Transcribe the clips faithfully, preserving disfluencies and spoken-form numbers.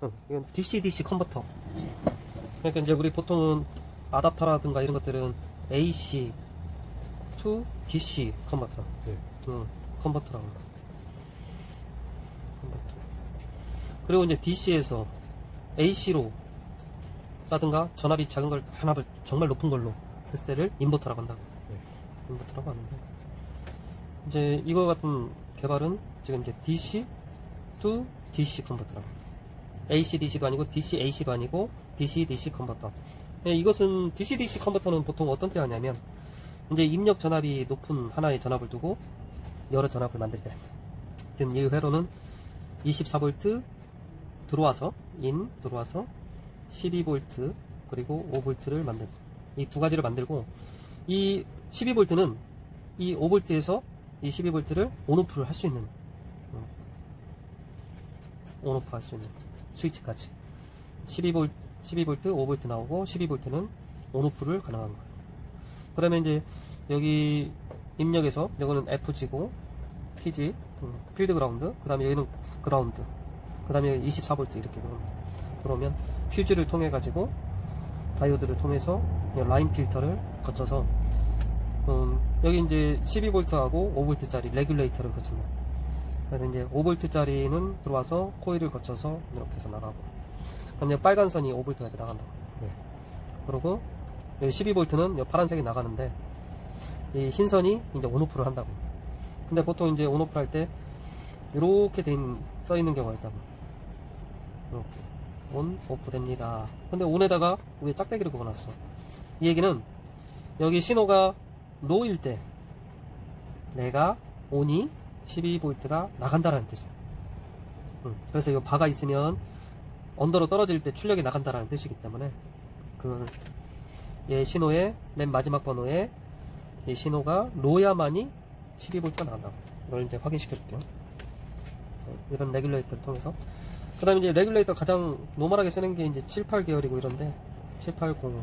응, 이건 디씨 디씨 컨버터. 그러니까 이제 우리 보통은 아답터라든가 이런 것들은 에이씨 to 디씨 컨버터. 네. 응, 컨버터라고. 컨버터. 그리고 이제 디씨에서 에이씨로 라든가 전압이 작은 걸 전압을 정말 높은 걸로 했을 때를 인버터라고 한다고. 네. 인버터라고 하는데, 이제 이거 같은 개발은 지금 이제 디씨 to 디씨 컨버터라고. 에이씨 디씨도 아니고 디씨 에이씨도 아니고 디씨 디씨 컨버터. 예, 이것은 디씨 디씨 컨버터는 보통 어떤 때 하냐면, 이제 입력 전압이 높은 하나의 전압을 두고 여러 전압을 만들 때, 지금 이 회로는 이십사 볼트 들어와서 인 들어와서 십이 볼트 그리고 오 볼트를 만들고, 이 두 가지를 만들고, 이 십이 볼트는 이 오 볼트에서 이 십이 볼트를 온오프를 할 수 있는, 온오프 할 수 있는 스위치까지 십이 볼트, 십이 볼트, 오 볼트 나오고 십이 볼트는 온오프를 가능한 거예요. 그러면 이제 여기 입력에서 이거는 에프지고 피지, 음, 필드 그라운드, 그 다음에 여기는 그라운드, 그 다음에 이십사 볼트 이렇게 들어오면, 들어오면 퓨즈를 통해 가지고 다이오드를 통해서 라인 필터를 거쳐서, 음, 여기 이제 십이 볼트하고 오 볼트짜리 레귤레이터를 거칩니다. 그래서 이제 오 볼트짜리는 들어와서 코일을 거쳐서 이렇게 해서 나가고, 그럼 빨간 선이 오 볼트가 이렇게 나간다고. 네. 그리고 여기 십이 볼트는 이 파란색이 나가는데, 이 흰 선이 이제 온오프를 한다고. 근데 보통 이제 온오프 할 때 이렇게 된 써 있는 경우가 있다고. 이렇게 온 오프 됩니다. 근데 온에다가 위에 짝대기를 그어놨어. 이 얘기는 여기 신호가 로일 때 내가 온이 십이 볼트가 나간다라는 뜻이야. 응. 그래서 이 바가 있으면 언더로 떨어질 때 출력이 나간다라는 뜻이기 때문에, 그 얘 신호의 맨 마지막 번호에 이 신호가 로야만이 십이 볼트가 나간다고. 이걸 이제 확인시켜 줄게요. 이런 레귤레이터를 통해서. 그 다음에 이제 레귤레이터 가장 노멀하게 쓰는 게 이제 칠, 팔 계열이고 이런데, 칠, 팔, 공.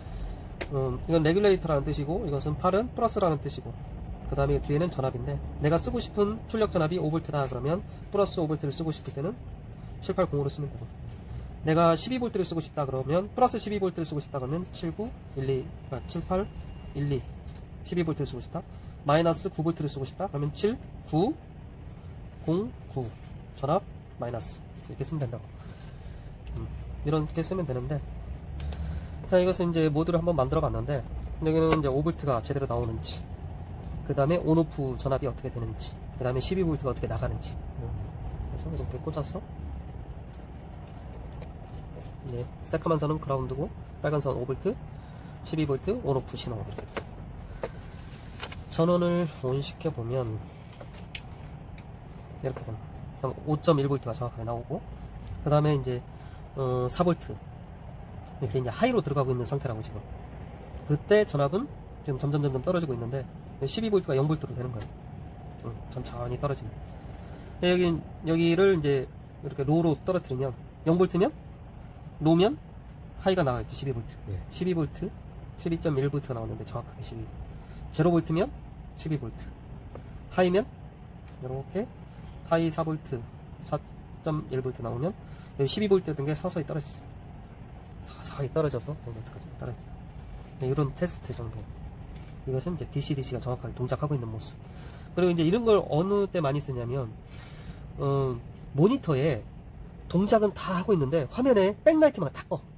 음, 이건 레귤레이터라는 뜻이고, 이것은 팔은 플러스라는 뜻이고, 그 다음에 뒤에는 전압인데, 내가 쓰고 싶은 출력 전압이 오 볼트다 그러면 플러스 오 볼트를 쓰고 싶을 때는 칠, 팔, 공으로 쓰면 되고, 내가 십이 볼트를 쓰고 싶다 그러면 플러스 십이 볼트를 쓰고 싶다 그러면 칠, 구, 일, 이, 아, 칠, 팔, 일, 이 십이 볼트를 쓰고 싶다, 마이너스 구 볼트를 쓰고 싶다 그러면 칠, 구, 공, 구 전압 마이너스 이렇게 쓰면 된다고. 음, 이렇게 쓰면 되는데, 자, 이것은 이제 모드를 한번 만들어 봤는데, 여기는 이제 오 볼트가 제대로 나오는지, 그 다음에 온오프 전압이 어떻게 되는지, 그 다음에 십이 볼트가 어떻게 나가는지. 그래서 이렇게 꽂았어. 네, 새까만 선은 그라운드고 빨간 선 오 볼트, 십이 볼트 온오프 신호. 전원을 온 시켜 보면 이렇게 됩니다. 오 점 일 볼트가 정확하게 나오고, 그 다음에 이제 어, 사 볼트 이렇게 이제 하이로 들어가고 있는 상태라고. 지금 그때 전압은 지금 점점 점점 떨어지고 있는데, 십이 볼트가 영 볼트로 되는 거예요. 응, 천천히 떨어지는. 여기 여기를 이제 이렇게 로로 떨어뜨리면 영 볼트면 로면 하이가 나가겠지. 십이 볼트. 네. 십이 볼트, 십이 점 일 볼트가 나오는데 정확하게 십이. 영 볼트면 십이 볼트. 하이면 이렇게 하이 사 볼트, 사 점 일 볼트 나오면 여기 십이 볼트였던 게 서서히 떨어지죠. 서서히 떨어져서 여기까지 떨어집니다. 네, 이런 테스트 정도. 이것은 이제 디씨 디씨가 정확하게 동작하고 있는 모습. 그리고 이제 이런 걸 어느 때 많이 쓰냐면, 어, 모니터에 동작은 다 하고 있는데 화면에 백라이트만 다 꺼.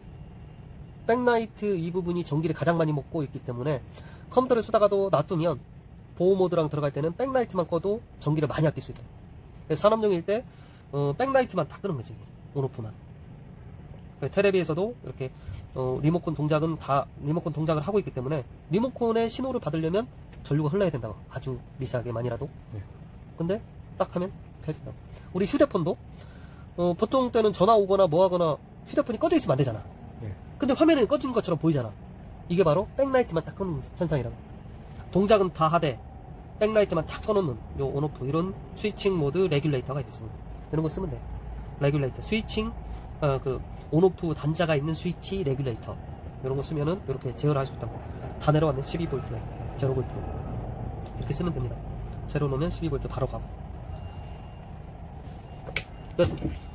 백라이트 이 부분이 전기를 가장 많이 먹고 있기 때문에 컴퓨터를 쓰다가도 놔두면 보호 모드랑 들어갈 때는 백라이트만 꺼도 전기를 많이 아낄 수 있다. 그래서 산업용일 때 어, 백라이트만 다 끄는 거지. 온오프만. 테레비에서도 이렇게 어, 리모컨 동작은 다 리모컨 동작을 하고 있기 때문에 리모컨의 신호를 받으려면 전류가 흘러야 된다고. 아주 미세하게만이라도. 네. 근데 딱 하면 켜진다고. 우리 휴대폰도 어, 보통 때는 전화 오거나 뭐 하거나 휴대폰이 꺼져 있으면 안 되잖아. 네. 근데 화면에는 꺼진 것처럼 보이잖아. 이게 바로 백라이트만 딱 끄는 현상이라고. 동작은 다 하되 백라이트만 딱 꺼놓는 요 온오프, 이런 스위칭 모드 레귤레이터가 있습니다. 이런 거 쓰면 돼. 레귤레이터, 스위칭, 어, 그 온오프 단자가 있는 스위치 레귤레이터, 이런 거 쓰면은 이렇게 제어를 할 수 있다고. 다 내려왔네. 십이 볼트에 영 볼트로 이렇게 쓰면 됩니다. 제로 놓으면 십이 볼트 바로 가고. 끝.